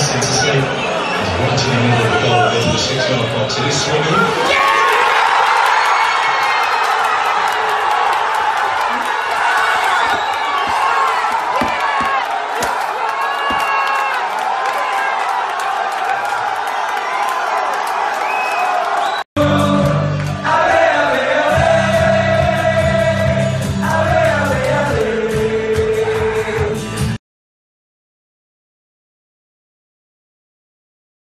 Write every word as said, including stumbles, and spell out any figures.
nice thing to see. He's right in the middle of the goal into the six-yard box. It is swinging.